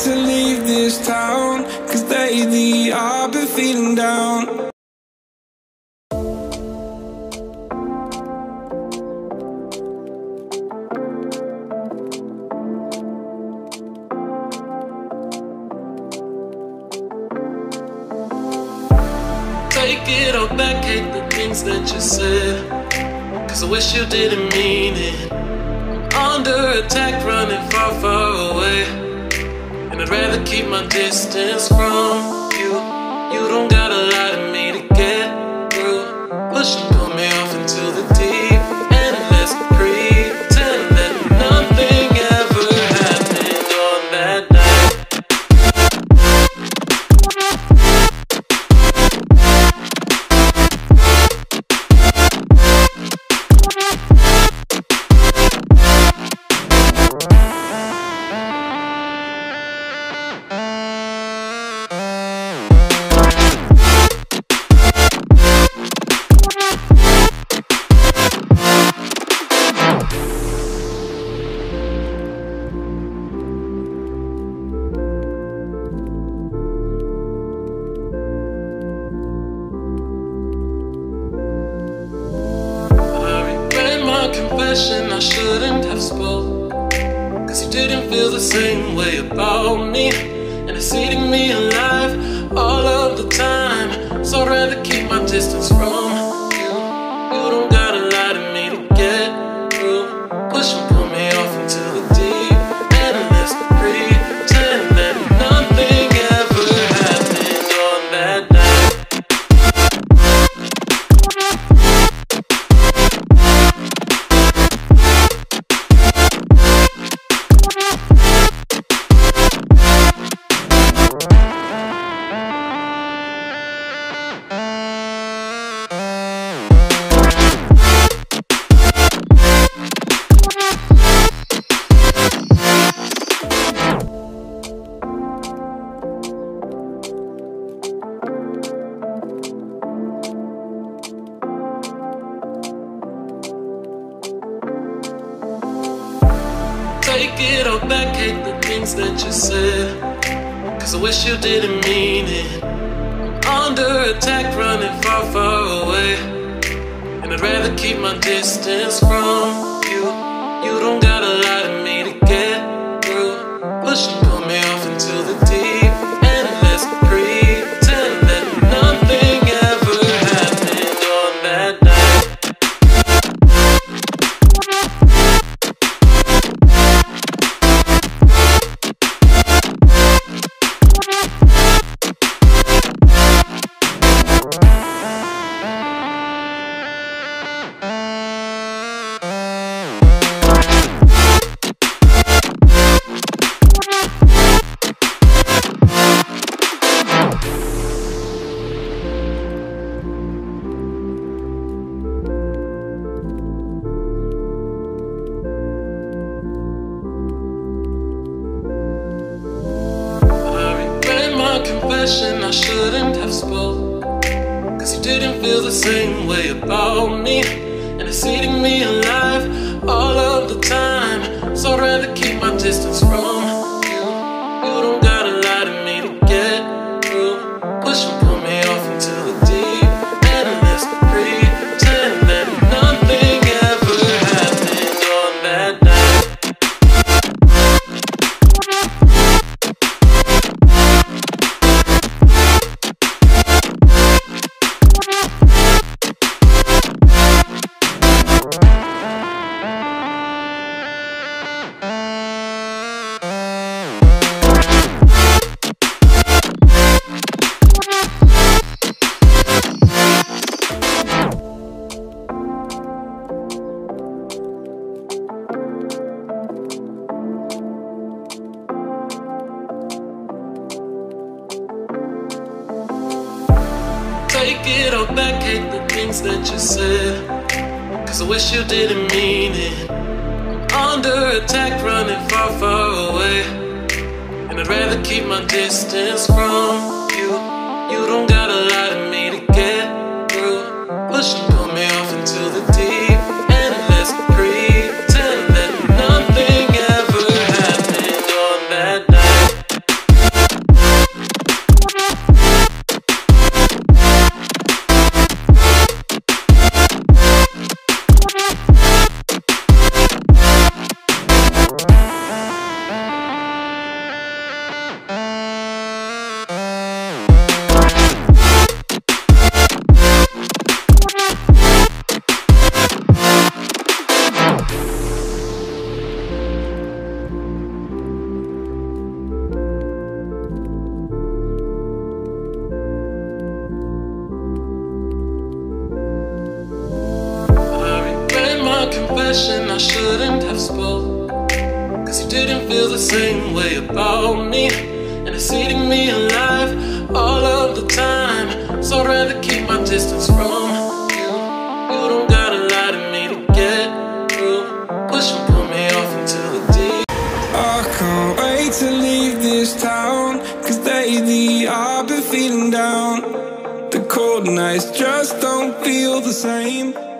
to leave this town, 'cause lately I've been feeling down. Take it all back, hate the things that you said, 'cause I wish you didn't mean it. I'm under attack, running far, far away, and I'd rather keep my distance from you. You don't gotta lie to me to get through. Push and pull me off into the deep, and let's pretend that nothing ever happened on that night. Confession I shouldn't have spoke, 'cause you didn't feel the same way about me, and it's eating me alive all of the time. So I'd rather keep my distance from you. You don't gotta lie to me to get through. Push and pull me off into the deep, and let's pretend that nothing ever happened on that night. Take it all back, hate the things that you said, 'cause I wish you didn't mean it. I'm under attack, running far, far away, and I'd rather keep my distance from you. You don't gotta lie to me to get through. Push and pull me off into the deep, and let's pretend that nothing ever happened on that night. Confession I shouldn't have spoke, 'cause you didn't feel the same way about me, and it's eating me alive all of the time. So I'd rather keep my distance from you. You don't gotta lie to me to get through. Push and pull me off into the deep, and let's pretend that nothing ever happened on that night. Take it all back, hate the things that you said, 'cause I wish you didn't mean it. I'm under attack, running far, far away, and I'd rather keep my distance from you. You don't gotta lie to me to get through. Push and pull me off into the deep, and let's pretend that nothing ever happened on that night. passion I shouldn't have spoke, cause you didn't feel the same way about me, and it's eating me alive all of the time. So I'd rather keep my distance from you. You don't gotta lie to me to get through. Push and pull me off into the deep. I can't wait to leave this town, cause lately I've been feeling down. The cold nights just don't feel the same.